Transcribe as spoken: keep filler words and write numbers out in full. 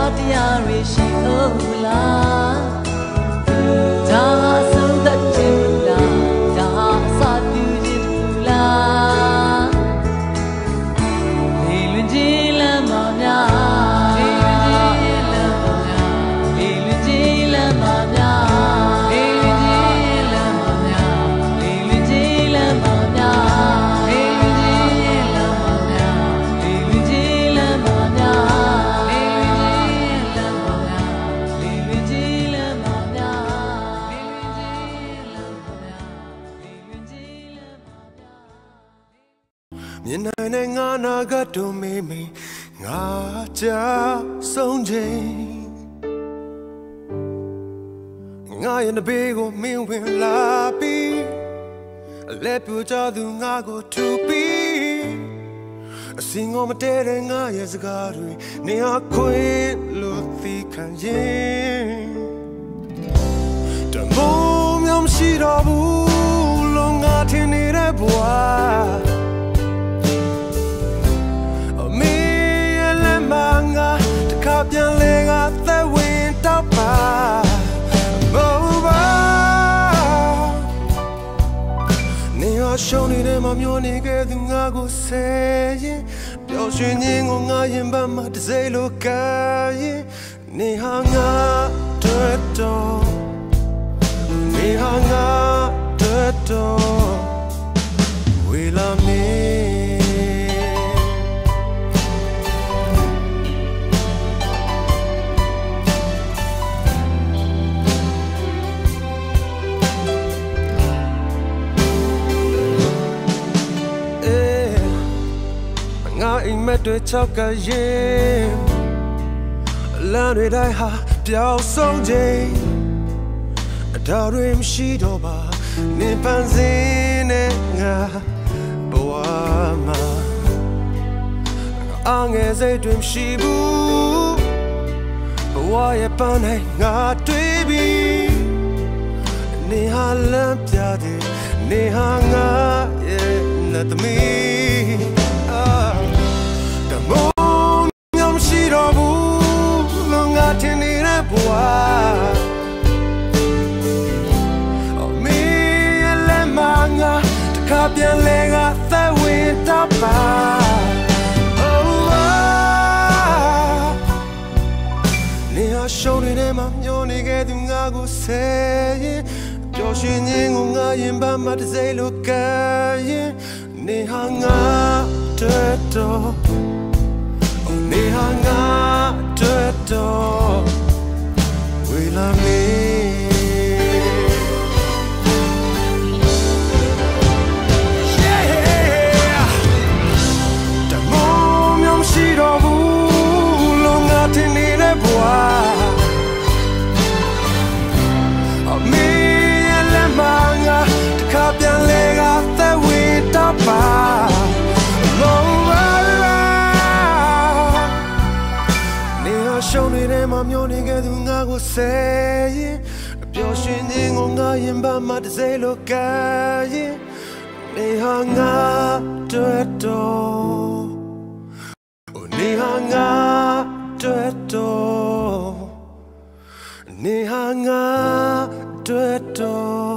တရားရရှိအိုလားဒါဆုံးသက်ခြင်းလားဒါအစပြုခြင်းလားလေလွင်ကြီးလမ်းမောင်များလေလွင်ကြီးလမ်းမောင်များလေလွင်ကြီးလမ်းမောင်များလေလွင်ကြီးလမ်းမောင်များလေလွင်ကြီးလမ်းမောင်များလေလွင်ကြီးလမ်းမောင်များလေလွင်ကြီးလမ်းမောင်များလေလွင်ကြီးလမ်းမောင်များလေလွင်ကြီးလမ်းမောင်များလေလွင်ကြီးလမ်းမောင်များလေလွင်ကြီးလမ်းမောင်များမြင်နိုင်တဲ့ငါနာကတို့မေးမေးငါကြဆုံးချိန်ငါရဲ့ဘေးကိုမင်းဝင်လာပြီးအလဲပြကြသူငါကိုထူပြီးအစင်ငေါမတဲတဲ့ငါရဲ့စကားတွေနေဟာခွေလို့သိခံရင်တမိုးမြောင်ရှိတော့ဘူးလုံးငါထင်နေတဲ့ဘဝပြန်လေကသက်ဝင်တော့ပါဘောဘာနေရရှုံးနေတဲ့မမျိုးနေခဲ့သူငါကိုဆယ်ရင်ပျော်ရွှင်ခြင်းကိုငါရင်ပန်းမှာတစ်စိတ်လိုကရင်နေဟာငါတွေ့တော့နေဟာငါတွေ့တော့ဝေလာမင်းငါအိမ်မက်တွေချောက်ကရင်လမ်းတွေတိုင်းဟာပျောက်ဆုံးချိန်အတားတွေမရှိတော့ပါနေပန်းစင်းနဲ့ငါဘဝမှာအငယ်စိတ်တွေမရှိဘူးဘဝရဲ့ပန်းတိုင်းငါတွေ့ပြီးနေဟာလမ်းပြတယ်နေဟာငါရဲ့လက်သမီးပြန်လေကသက်ဝင်တော့ပါနေရရှုံးနေတဲ့မှာမျောနေခဲ့သူငါကိုဆယ်ရင်ပျော်ရွှင်ခြင်းကိုငါရင်ပန်းမှာတစ်စိတ်လိုကရင်နေဟာငါတွေ့တော့နေဟာငါတွေ့တော့ဝေလာမင်းပြန်လေကသက်ဝင်တော့ပါလောလာနေရရှုံးနေတဲ့မမျောနေခဲ့သူငါကိုဆယ်ရင်အပျော်ရွှင်ခြင်းကိုငါရင်ပန်းမှာတစ်စိတ်လိုကရင်နေဟာငါတွေ့တော့နေဟာငါတွေ့တော့နေဟာငါတွေ့တော့